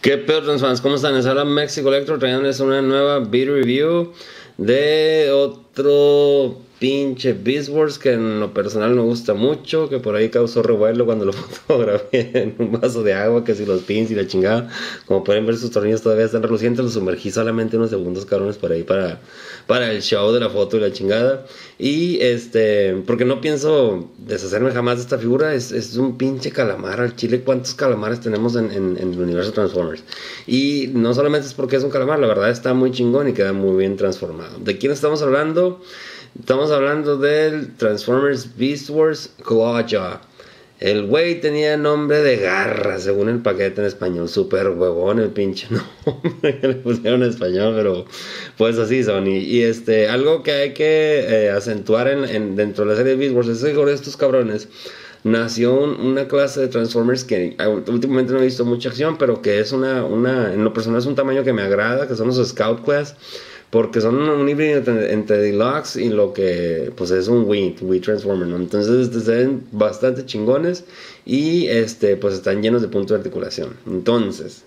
¿Qué pedo, transfans? ¿Cómo están? Les habla Mexico Electro trayéndoles una nueva beat review de otro pinche Beast Wars que en lo personal me gusta mucho, que por ahí causó revuelo cuando lo fotografié en un vaso de agua, que si los pins y la chingada. Como pueden ver, sus tornillos todavía están relucientes, los sumergí solamente unos segundos, cabrones, por ahí para el show de la foto y la chingada. Y porque no pienso deshacerme jamás de esta figura, es un pinche calamar al chile. ¿Cuántos calamares tenemos en el universo Transformers? Y no solamente es porque es un calamar, la verdad está muy chingón y queda muy bien transformado. ¿De quién estamos hablando? Estamos hablando del Transformers Beast Wars Clawjaw. El güey tenía nombre de garra, según el paquete en español. Super huevón el pinche nombre que le pusieron en español, pero pues así son. Y algo que hay que acentuar dentro de la serie de Beast Wars es que con estos cabrones nació una clase de Transformers que últimamente no he visto mucha acción, pero que es en lo personal es un tamaño que me agrada, que son los Scout Class. Porque son un híbrido entre Deluxe y lo que pues es un Wii Transformer, ¿no? Entonces se ven bastante chingones y pues están llenos de puntos de articulación. Entonces,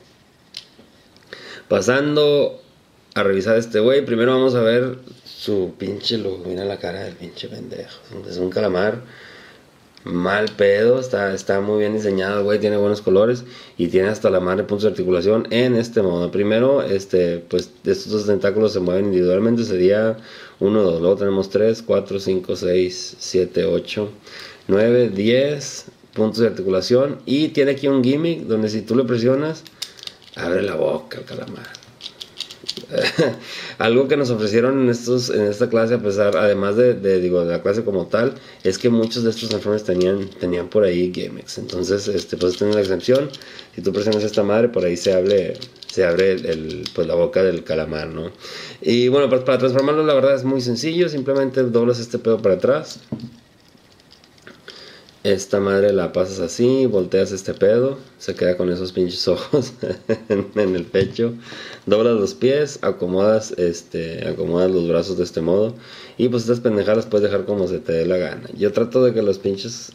pasando a revisar este güey, primero vamos a ver su pinche logo. Mira la cara del pinche pendejo. Es un calamar mal pedo, está muy bien diseñado, güey, tiene buenos colores y tiene hasta la madre puntos de articulación en este modo. Primero, pues estos dos tentáculos se mueven individualmente, sería 1, 2, luego tenemos 3, 4, 5, 6, 7, 8, 9, 10 puntos de articulación y tiene aquí un gimmick donde si tú le presionas, abre la boca el calamar. Algo que nos ofrecieron en esta clase, además de la clase como tal, es que muchos de estos Transformers tenían por ahí gimmicks. Entonces, pues tiene la excepción. Si tú presionas esta madre, por ahí se abre pues la boca del calamar, ¿no? Y bueno, pues para transformarlo la verdad es muy sencillo. Simplemente doblas este pedo para atrás. Esta madre la pasas así, volteas este pedo, se queda con esos pinches ojos en el pecho, doblas los pies, acomodas los brazos de este modo y pues estas pendejadas puedes dejar como se te dé la gana. Yo trato de que los pinches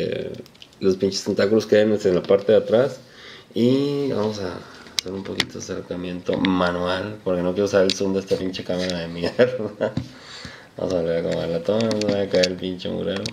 tentáculos queden en la parte de atrás y vamos a hacer un poquito de acercamiento manual porque no quiero usar el zoom de esta pinche cámara de mierda. Vamos a ver cómo la toma, no me va a caer el pinche murero.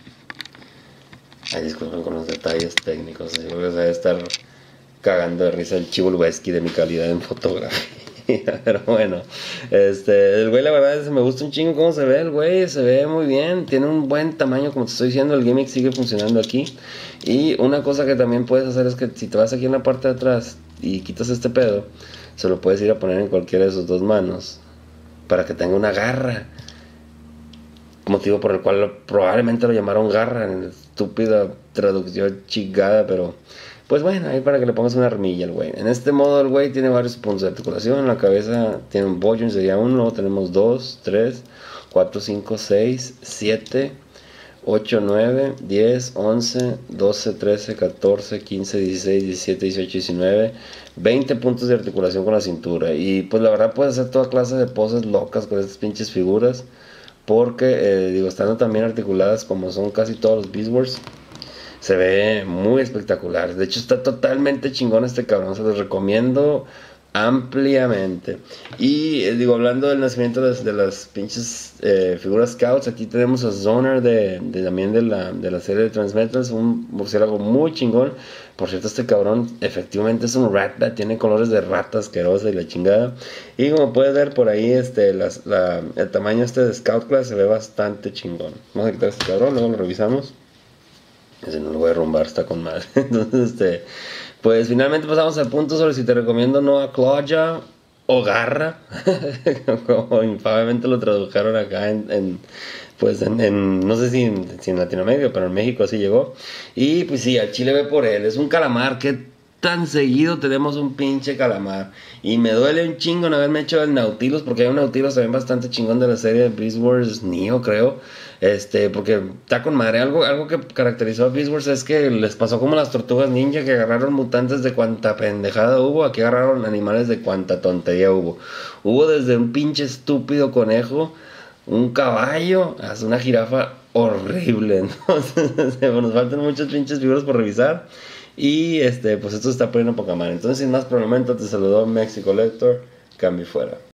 Ay, disculpen con los detalles técnicos, así que se debe estar cagando de risa el Chivo Lubeski de mi calidad en fotografía. Pero bueno, el güey la verdad es que me gusta un chingo cómo se ve el güey, se ve muy bien, tiene un buen tamaño como te estoy diciendo, el gimmick sigue funcionando aquí. Y una cosa que también puedes hacer es que si te vas aquí en la parte de atrás y quitas este pedo, se lo puedes ir a poner en cualquiera de sus dos manos para que tenga una garra. Motivo por el cual probablemente lo llamaron garra en estúpida traducción chingada, pero pues bueno, ahí para que le pongas una armilla al güey. En este modo el güey tiene varios puntos de articulación, en la cabeza tiene un bollo, sería uno, luego tenemos 2, 3, 4, 5, 6, 7, 8, 9, 10, 11, 12, 13, 14, 15, 16, 17, 18, 19, 20 puntos de articulación con la cintura. Y pues la verdad puedes hacer toda clase de poses locas con estas pinches figuras. Porque, estando también articuladas como son casi todos los Beast Wars, se ve muy espectacular. De hecho, está totalmente chingón este cabrón. Se los recomiendo ampliamente. Y, hablando del nacimiento de las pinches figuras Scouts, aquí tenemos a Zoner también de la serie de Transmetals, un murciélago muy chingón. Por cierto, este cabrón efectivamente es un Ratbat, tiene colores de rata asquerosa y la chingada. Y como puedes ver por ahí, el tamaño de Scout Class se ve bastante chingón. Vamos a quitar este cabrón, luego lo revisamos. Ese no lo voy a derrumbar, está con madre. Entonces, pues finalmente pasamos al punto sobre si te recomiendo no a Clawjaw o Garra, como infamemente lo tradujeron acá no sé si en Latinoamérica, pero en México así llegó. Y pues sí, al chile ve por él, es un calamar que tan seguido tenemos un pinche calamar. Y me duele un chingo no haberme hecho el Nautilus, porque hay un Nautilus también bastante chingón de la serie de Beast Wars Neo, creo. Porque está con madre. Algo que caracterizó a Beast Wars es que les pasó como las tortugas ninja, que agarraron mutantes de cuanta pendejada hubo. Aquí agarraron animales de cuanta tontería hubo. Hubo desde un pinche estúpido conejo, un caballo, hasta una jirafa horrible. Entonces, nos faltan muchas pinches figuras por revisar. Y pues esto se está poniendo poca madre. Entonces, sin más por el momento, te saludó Mexico Lector. Cambio fuera.